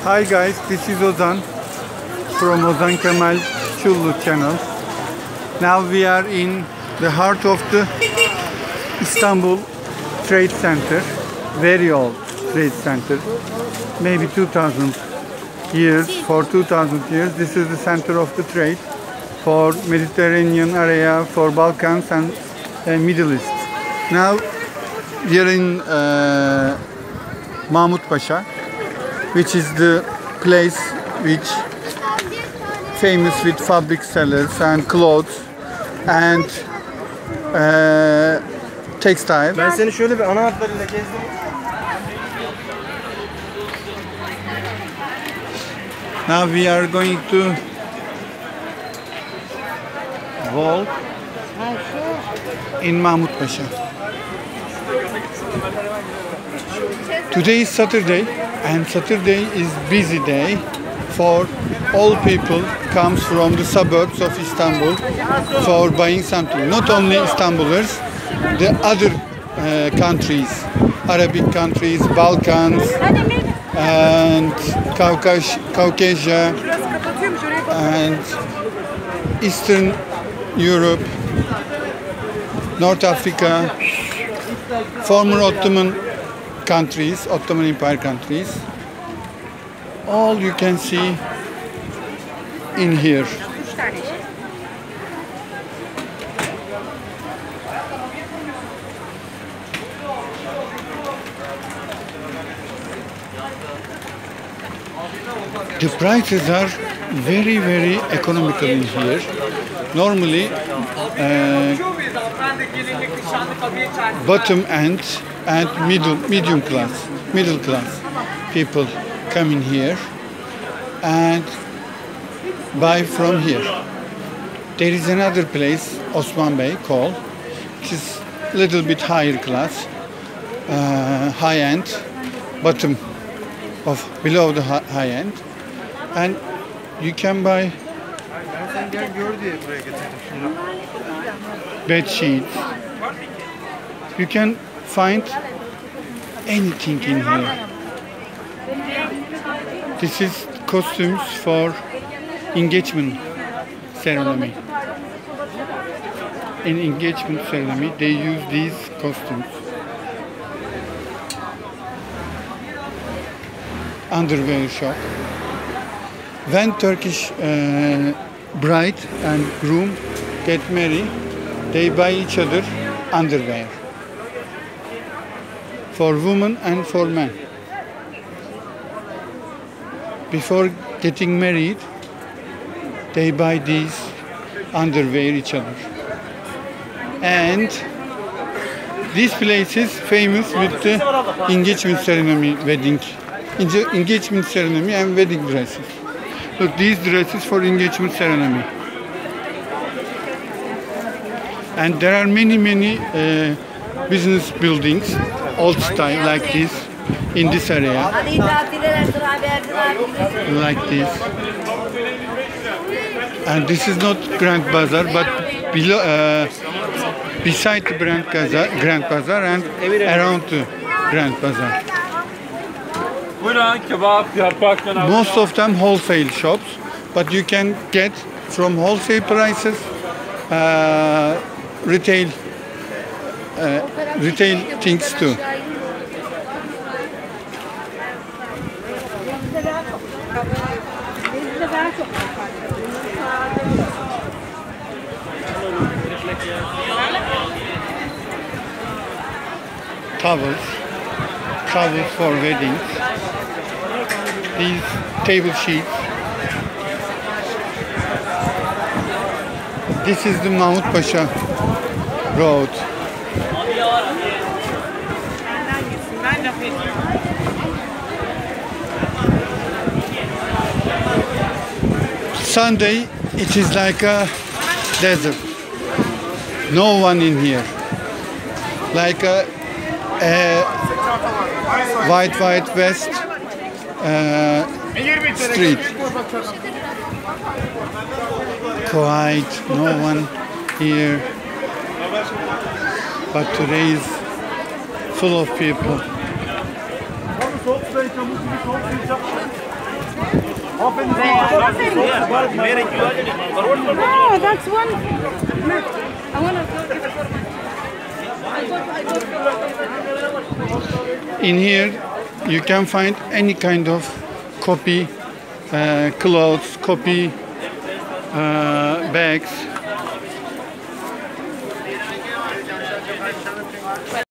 Hi guys, this is Ozan from Ozan Kemal Cullu channel. Now we are in the heart of the Istanbul Trade Center, very old trade center, maybe 2000 years. For 2000 years, this is the center of the trade for Mediterranean area, for Balkans and Middle East. Now we are in Mahmutpasa, which is the place which famous with fabric sellers and clothes and textile. Ben seni şöyle bir ana hatlarıyla gezdim. Now we are going to walk in Mahmutpasa. Today is Saturday, and Saturday is busy day for all people comes from the suburbs of Istanbul for buying something. Not only Istanbullers, the other countries, Arabic countries, Balkans, and Caucasia, and Eastern Europe, North Africa, former Ottoman countries, Ottoman Empire countries. All you can see in here. The prices are very, very economical in here. Normally, bottom end and middle class people come in here and buy from here. There is another place, Osman Bey called, which is a little bit higher class, high end, bottom of below the high end, and you can buy bed sheets. You can find anything in here. This is costumes for engagement ceremony. In engagement ceremony, they use these costumes. Underwear shop. When Turkish bride and groom get married, they buy each other underwear for women and for men. Before getting married, they buy these underwear each other. And this place is famous with the engagement ceremony, engagement ceremony and wedding dresses. Look, these dresses for engagement ceremony. And there are many business buildings, old style, like this, in this area. Like this. And this is not Grand Bazaar, but below, beside the Grand Bazaar and around the Grand Bazaar. Most of them wholesale shops, but you can get from wholesale prices retail things too. Towels for weddings. These table sheets. This is the Mahmutpasa Road. Sunday, it is like a desert. No one in here. Like a white west street. Quiet, no one here. But today is full of people. No, that's one. I want to. In here, you can find any kind of copy clothes, copy bags.